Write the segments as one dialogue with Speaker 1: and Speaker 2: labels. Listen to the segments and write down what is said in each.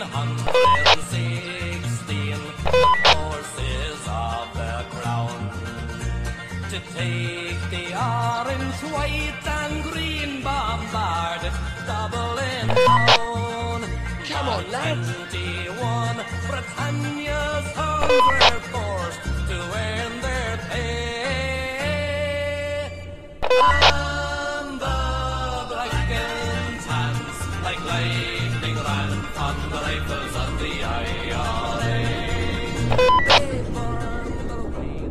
Speaker 1: 1916, the forces of the crown to take the orange, white, and green bombard Dublin town.
Speaker 2: Come on, lads.
Speaker 1: 21 Britannia's sons were forced to earn their pay. And the black and tans, like lightning, ran on the rifles of the IRA. They burned the rain.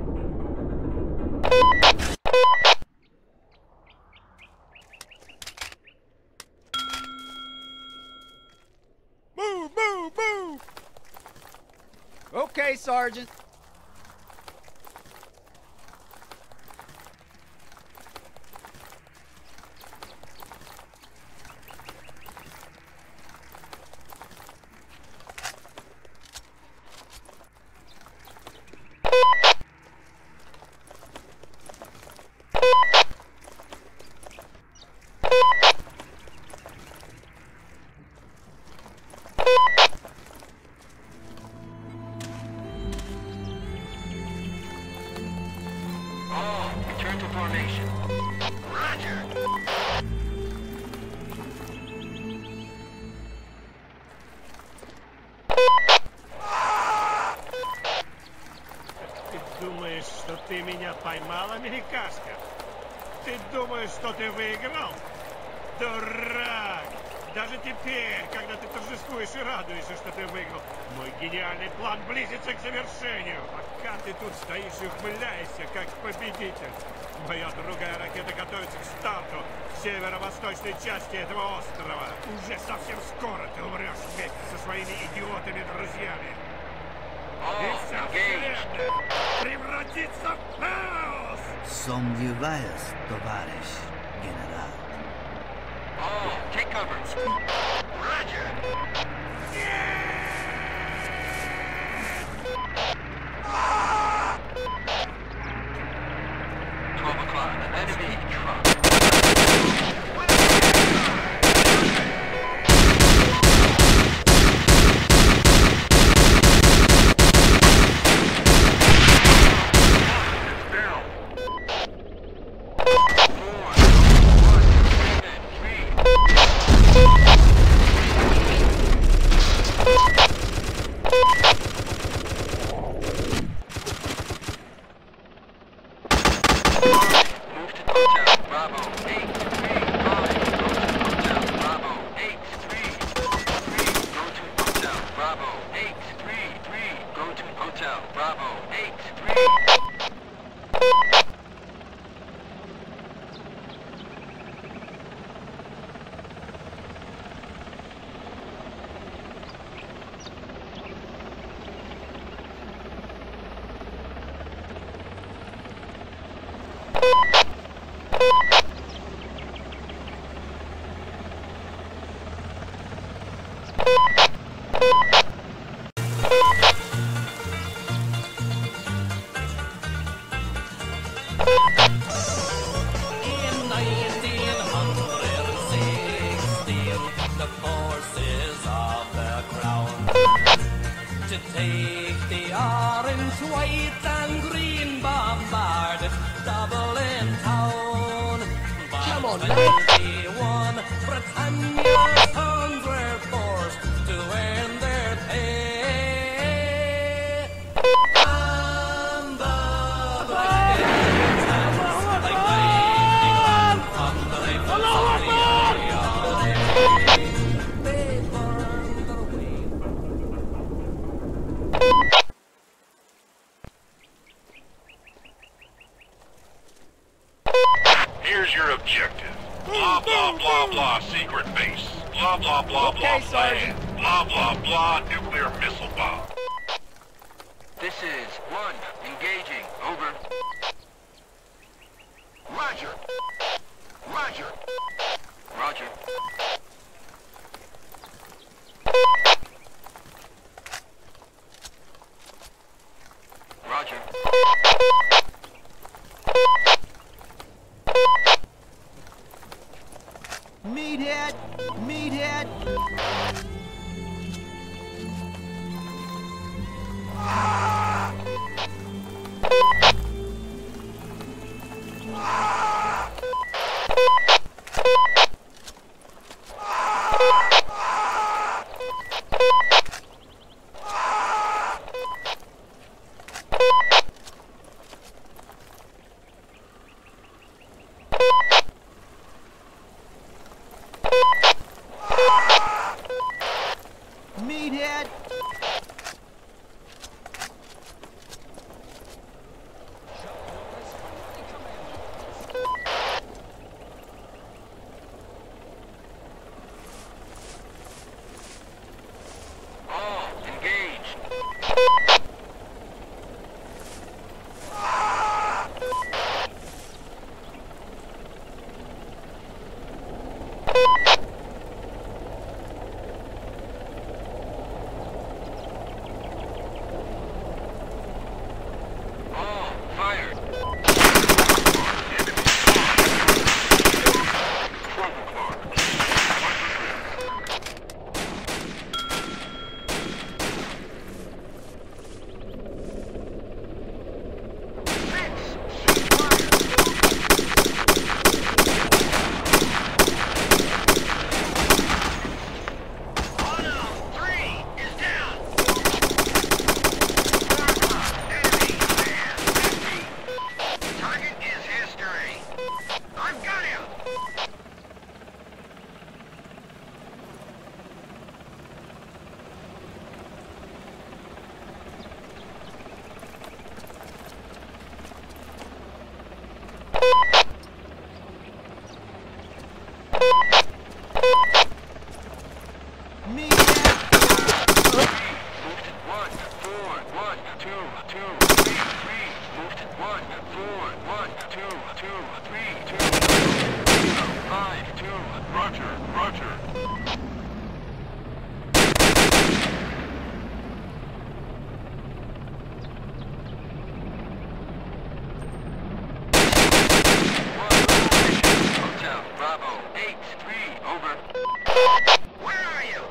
Speaker 2: Move, move, move! Okay, Sergeant.
Speaker 3: Return to formation. Roger.
Speaker 4: Ты думаешь, что ты меня поймал, америкашка? Ты думаешь, что ты выиграл? Дурак! Даже теперь, когда ты торжествуешь и радуешься, что ты выиграл, мой гениальный план близится к завершению. Пока ты тут стоишь и ухмыляешься, как победитель. Моя другая ракета готовится к старту в северо-восточной части этого острова. Уже совсем скоро ты умрешь вместе со своими идиотами-друзьями. И вся вселенная превратится в хаос!
Speaker 5: Сомневаюсь, товарищ генерал.
Speaker 3: Oh, take cover. Roger. 12 o'clock. Enemy truck.
Speaker 1: To take the orange, white, and green bombard Dublin town.
Speaker 2: Come on,
Speaker 1: But
Speaker 2: lads.
Speaker 1: 21 Britannia's sons were forced to earn their pay. And the black hands, like lightning, ran from the rifles of the IRA. They burned the way.
Speaker 6: Here's your objective. Blah, blah, blah, blah, secret base. Blah, blah, blah,
Speaker 2: Okay,
Speaker 6: blah,
Speaker 2: Sergeant.
Speaker 6: plan. Blah, blah, blah, nuclear missile bomb.
Speaker 3: This is 1. Engaging. Over. Roger. Roger. Roger. Roger.
Speaker 5: Meathead! Meathead!
Speaker 3: 1, 4, 1, 2, 2, 3, 2, 5, 2.
Speaker 6: Roger, roger.
Speaker 3: Hotel Bravo 8-3, over. Where are you?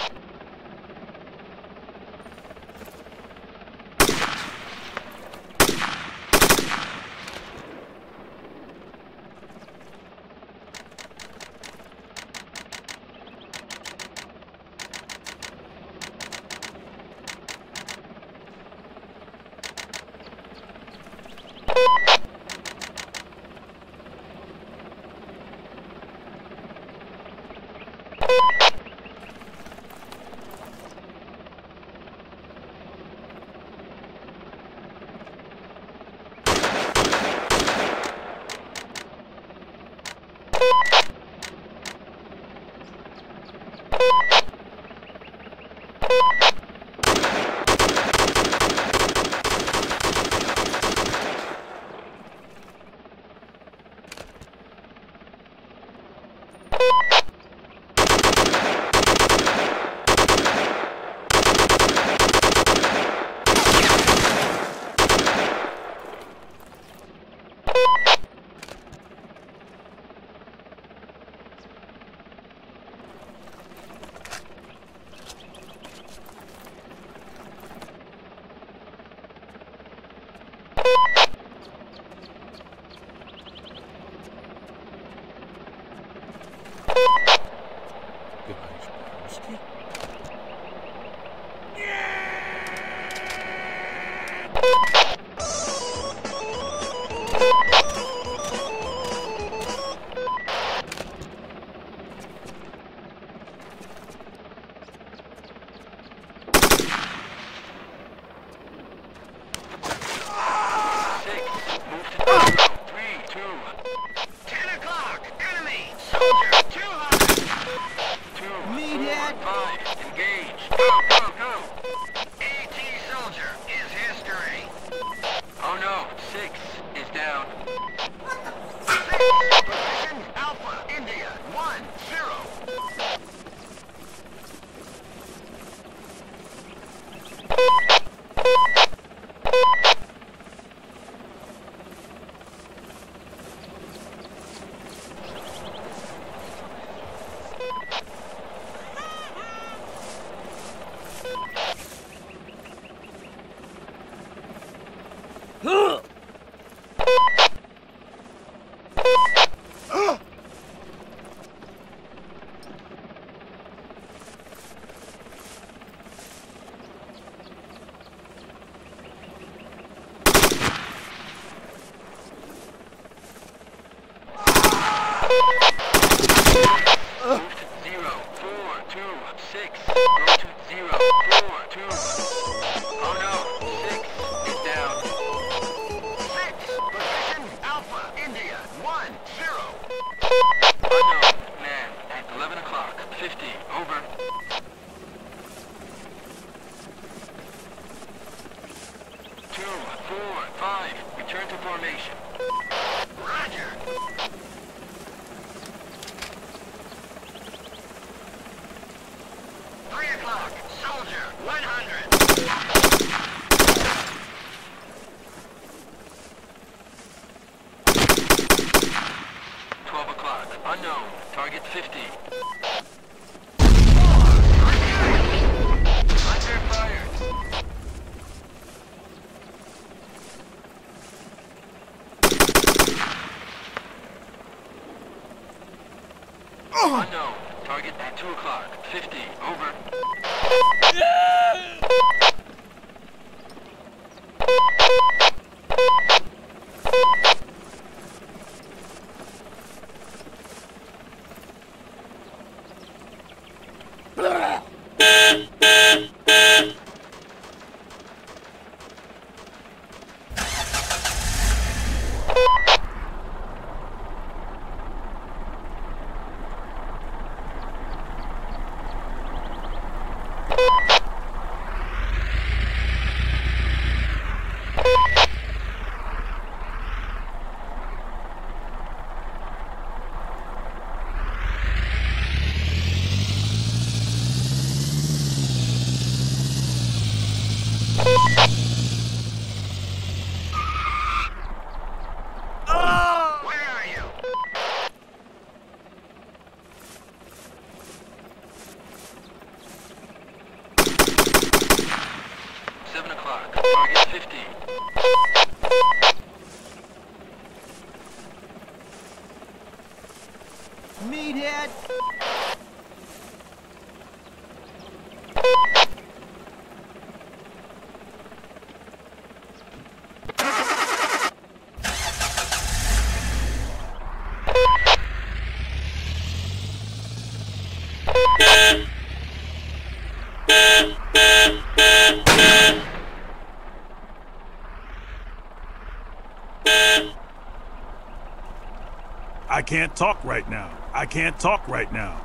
Speaker 1: Unknown. Target at 2 o'clock. 50. Over.
Speaker 5: Meathead!
Speaker 7: I can't talk right now. I can't talk right now.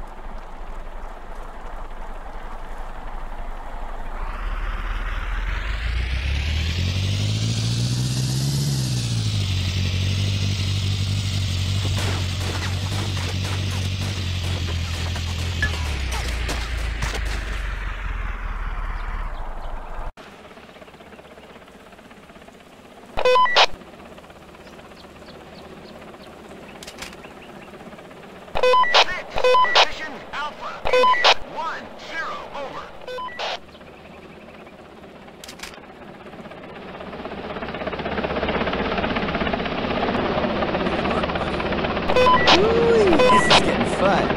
Speaker 3: Position Alpha, India, 1-0, over.
Speaker 2: This is getting fun.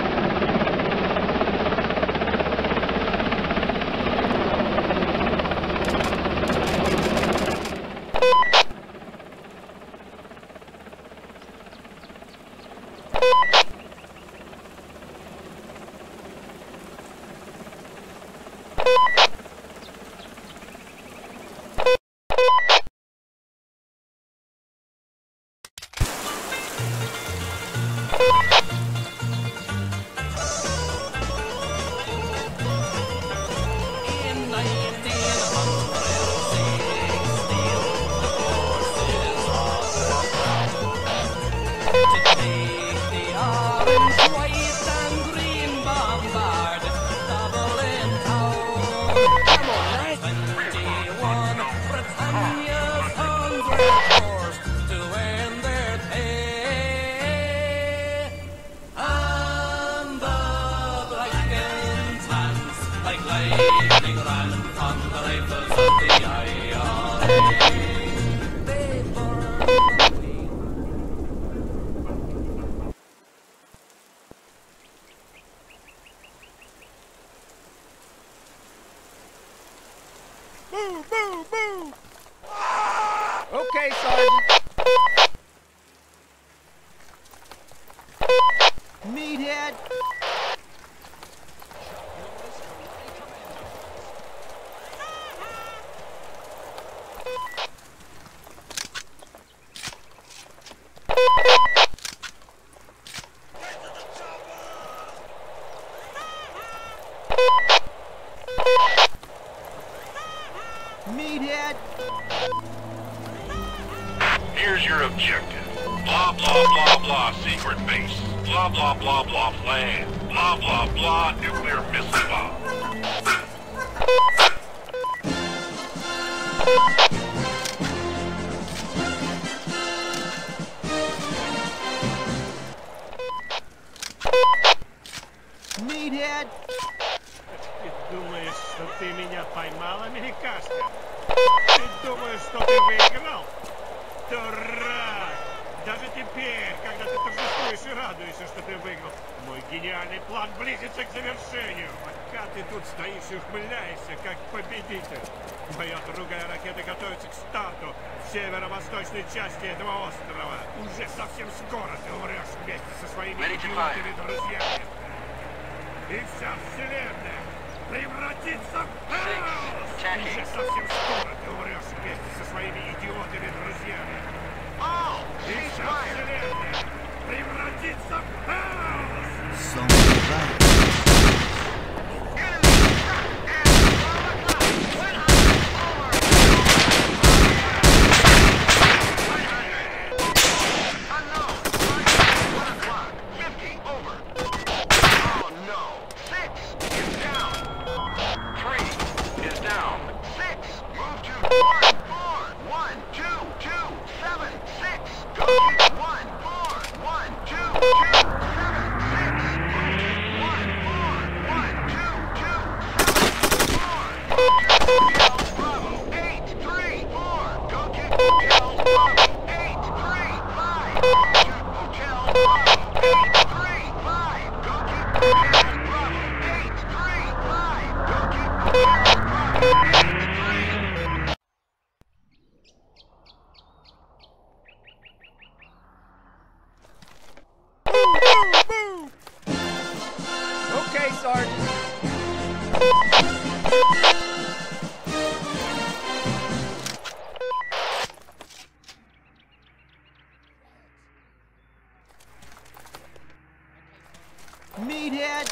Speaker 1: In 1916, the forces to take the orange, white, and green bombard, Dublin town.
Speaker 2: Come on, lads.
Speaker 1: 21 Britannia's 100 forced to earn their pay. And the black and tans, like lightning, ran from the rifles of the IRA. They burned the wheel.
Speaker 2: Boo, boo, boo! Okay, Sergeant.
Speaker 5: Meathead! Meathead!
Speaker 6: Here's your objective. Blah, blah, blah, blah, secret base. Blah, blah, blah, blah, plan. Blah, blah, blah, nuclear missile bomb.
Speaker 5: Meathead!
Speaker 4: Ты думаешь, что ты меня поймал, америкашка? Ты думаешь, что ты выиграл? Дурак! Даже теперь, когда ты торжествуешь и радуешься, что ты выиграл, мой гениальный план близится к завершению. Пока ты тут стоишь и ухмыляешься, как победитель. Моя другая ракета готовится к старту в северо-восточной части этого острова. Уже совсем скоро ты умрешь вместе со своими идиотами друзьями. И вся вселенная превратится в хаос! Уже совсем скоро ты умрешь вместе со своими идиотами друзьями. И вся вселенная превратится в хаос!
Speaker 5: Сомневаюсь.
Speaker 2: Sergeant.
Speaker 5: Meathead!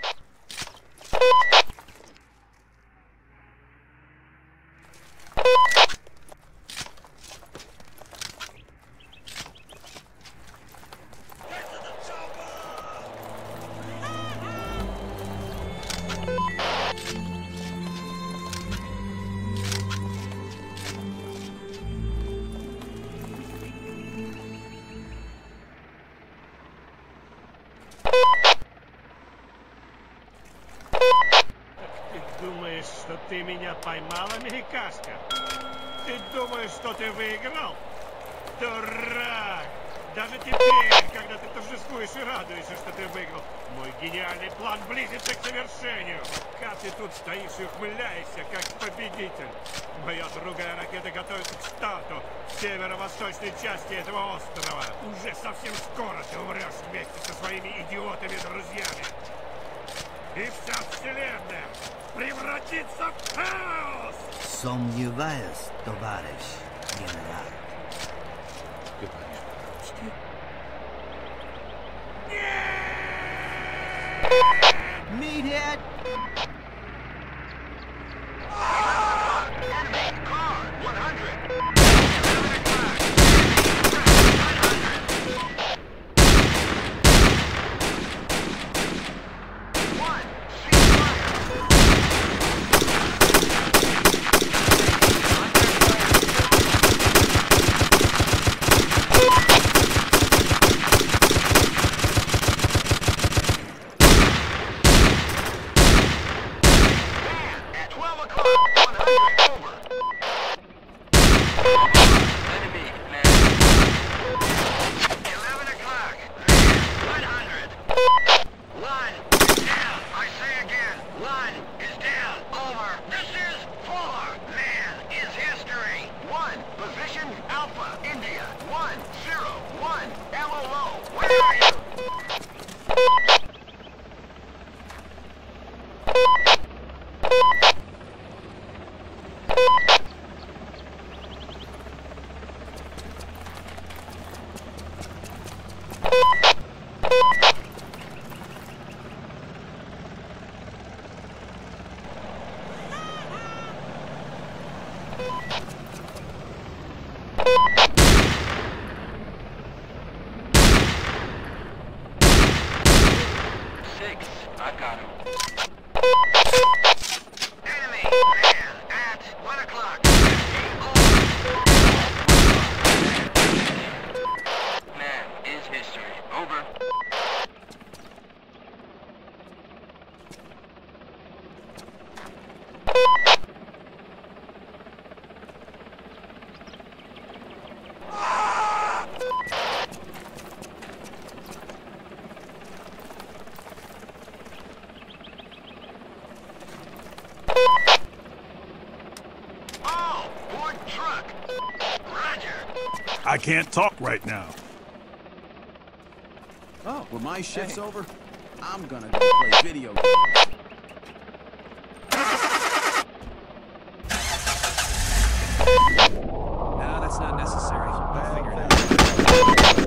Speaker 4: Ты думаешь, что ты меня поймал, америкашка? Ты думаешь, что ты выиграл? Дурак! Даже теперь, когда ты торжествуешь и радуешься, что ты выиграл, мой гениальный план близится к совершению. Как ты тут стоишь и ухмыляешься, как победитель. Моя другая ракета готовится к старту в северо-восточной части этого острова. Уже совсем скоро ты умрешь вместе со своими идиотами-друзьями. И вся вселенная превратится в хаос!
Speaker 5: Сомневаюсь, товарищ генерал. Meathead!
Speaker 3: Enemy car 100.
Speaker 1: I got him.
Speaker 3: Enemy man at 1 o'clock.
Speaker 1: Man is history. Over.
Speaker 7: I can't talk right now.
Speaker 5: Oh, well, my shift's over. I'm gonna go play video games.
Speaker 2: No, that's not necessary. I'll figure it out.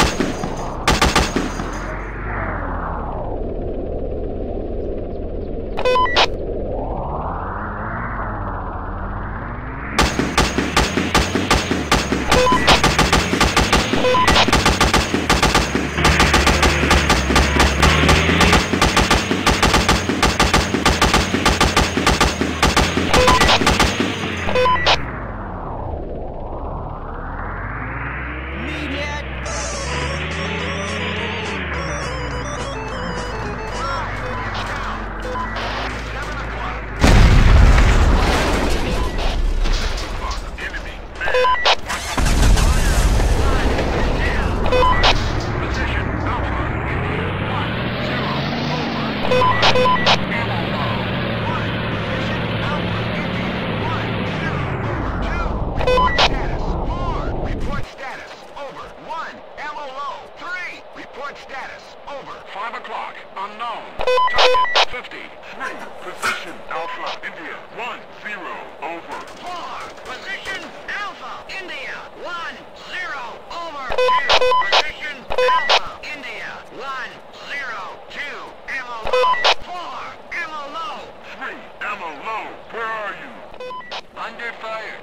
Speaker 3: Report Target status. Over. 5 o'clock. Unknown. Target 50. 3. Position Alpha India. 1-0. Over.
Speaker 8: 4. Position Alpha India. 1-0. Over. 2. Position Alpha India. 1-0. 2. Ammo low. 4. Ammo low.
Speaker 3: 3. Ammo low. Where are you? Under fire.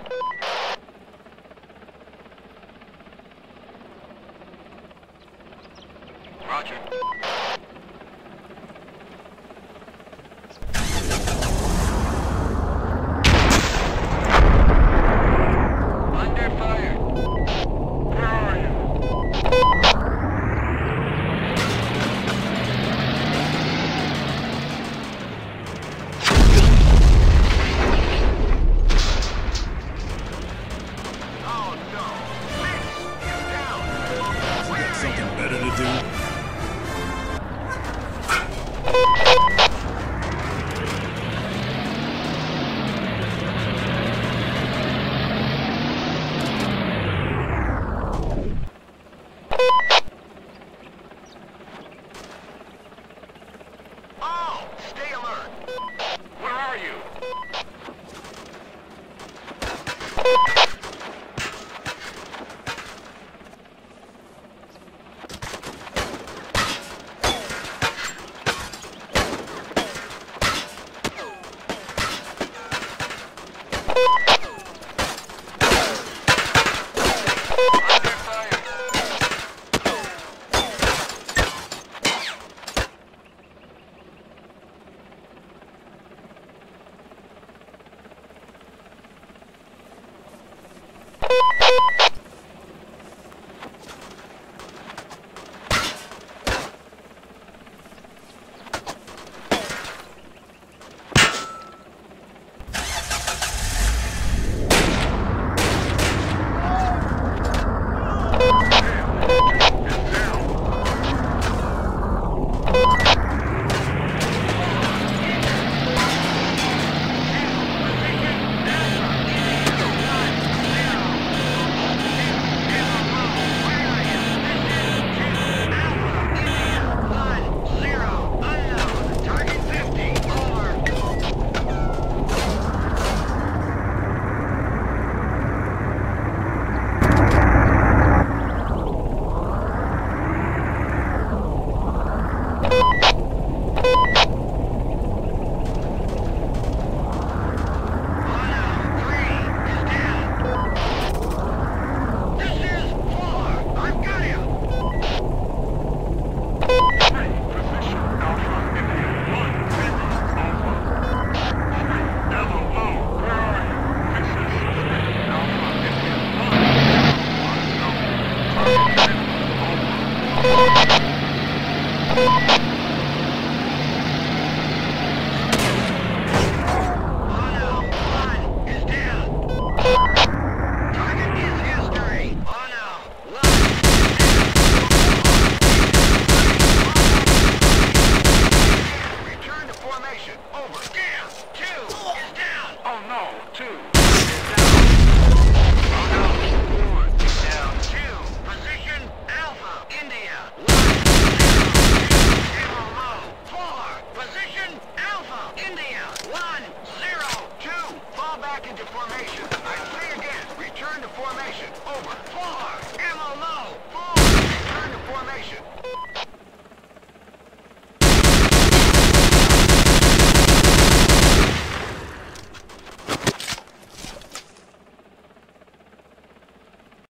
Speaker 3: Roger. Under fire. Where are you? Oh no! Mix is down!
Speaker 7: You got something better to do?